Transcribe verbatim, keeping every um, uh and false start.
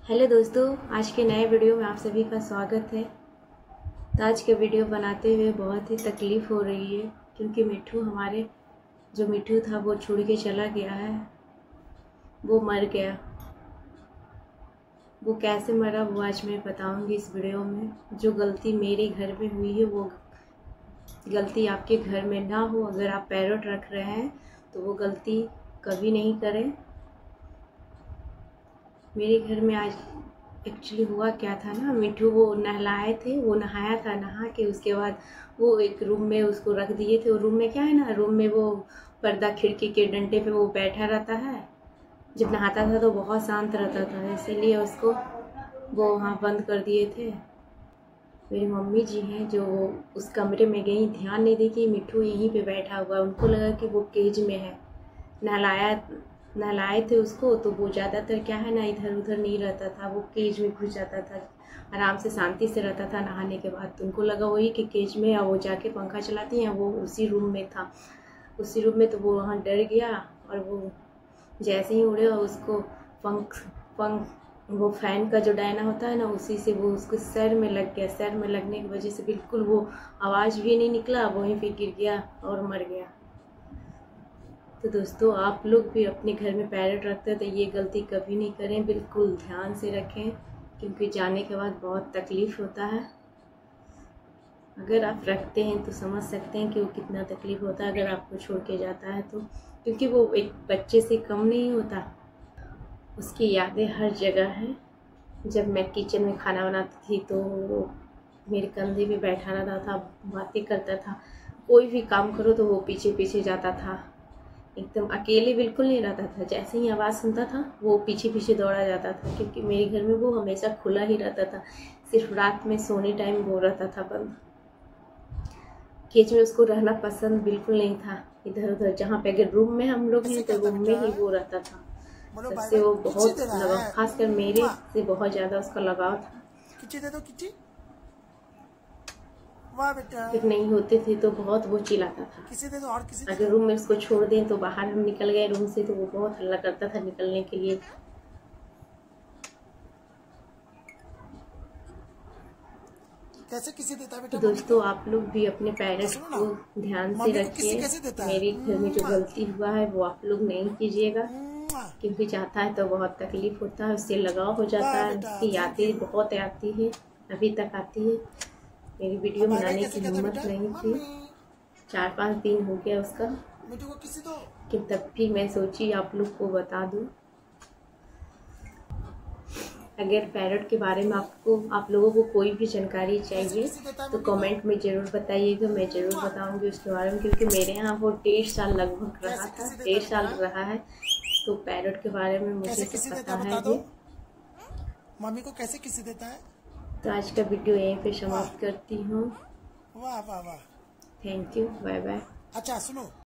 Hello दोस्तों, आज के नए वीडियो में आप सभी का स्वागत है। तो आज के वीडियो बनाते हुए बहुत ही तकलीफ़ हो रही है क्योंकि मिट्ठू हमारे जो मिट्ठू था वो छोड़ के चला गया है। वो मर गया। वो कैसे मरा वो आज मैं बताऊंगी इस वीडियो में। जो गलती मेरे घर में हुई है वो गलती आपके घर में ना हो। अगर आप पैरट रख रहे हैं तो वो गलती कभी नहीं करें। मेरे घर में आज एक्चुअली हुआ क्या था ना, मिट्ठू वो नहलाए थे, वो नहाया था। नहा के उसके बाद वो एक रूम में उसको रख दिए थे। वो रूम में क्या है ना, रूम में वो पर्दा खिड़की के डंडे पे वो बैठा रहता है। जब नहाता था तो बहुत शांत रहता था, इसीलिए उसको वो वहाँ बंद कर दिए थे। मेरी मम्मी जी हैं जो उस कमरे में गई, ध्यान नहीं दी कि मिट्ठू यहीं पे बैठा हुआ। उनको लगा कि वो केज में है। नहलाया नहलाए थे उसको तो वो ज़्यादातर क्या है ना, इधर उधर नहीं रहता था। वो केज में घुस जाता था, आराम से शांति से रहता था नहाने के बाद। तो उनको लगा वही कि केज में, या वो जाके पंखा चलाती हैं, वो उसी रूम में था। उसी रूम में तो वो वहाँ डर गया और वो जैसे ही उड़े और उसको पंख पंख वो फैन का जो डायना होता है ना, उसी से वो उसको सर में लग गया। सर में लगने की वजह से बिल्कुल वो आवाज़ भी नहीं निकला, वहीं पे गिर गया और मर गया। तो दोस्तों, आप लोग भी अपने घर में पैरट रखते हैं तो ये गलती कभी नहीं करें। बिल्कुल ध्यान से रखें क्योंकि जाने के बाद बहुत तकलीफ़ होता है। अगर आप रखते हैं तो समझ सकते हैं कि वो कितना तकलीफ़ होता है अगर आपको छोड़ के जाता है तो, क्योंकि वो एक बच्चे से कम नहीं होता। उसकी यादें हर जगह हैं। जब मैं किचन में खाना बनाती थी तो मेरे कंधे पे बैठा रहता था, बातें करता था। कोई भी काम करो तो वो पीछे पीछे जाता था। एकदम अकेले बिल्कुल नहीं रहता था। जैसे ही आवाज़ सुनता था वो पीछे पीछे दौड़ा जाता था, क्योंकि मेरे घर में वो हमेशा खुला ही रहता था। सिर्फ रात में सोने टाइम वो रहता था बंद। केज में उसको रहना पसंद बिल्कुल नहीं था। इधर उधर जहाँ पे अगर रूम में हम लोग हैं तो रूम में ही वो रहता था। सबसे वो बहुत लगाव, खासकर मेरे से बहुत ज़्यादा उसका लगाव था। फिर नहीं होते थे तो बहुत वो चिल्लाता था। किसी दे दो और किसी अगर रूम में उसको छोड़ दें तो बाहर हम निकल गए रूम से तो वो बहुत हल्ला करता था निकलने के लिए। कैसे किसी देता बेटा? दोस्तों, आप लोग भी अपने पेरेंट्स को ध्यान से रखिए। मेरे घर में जो गलती हुआ है वो आप लोग नहीं कीजिएगा, क्योंकि चाहता है तो बहुत तकलीफ होता है, उससे लगाव हो जाता है। उसकी यादें बहुत आती है, अभी तक आती है। मेरी वीडियो बनाने की हिम्मत नहीं थी। चार पाँच दिन हो गया उसका, लेकिन तब भी मैं सोची आप लोग को बता दूं। अगर पैरट के बारे में आपको आप लोगों को कोई भी जानकारी चाहिए तो कमेंट में ज़रूर बताइएगा। मैं ज़रूर बताऊंगी उसके बारे में, क्योंकि मेरे यहाँ वो डेढ़ साल लगभग रहा था। डेढ़ साल रहा है तो पैरट के बारे में मुझे सब पता है। ये मम्मी को कैसे किसी देता है? तो आज का वीडियो यहीं पे समाप्त करती हूँ। वाह वाह वाह, थैंक यू, बाय बाय। अच्छा सुनो।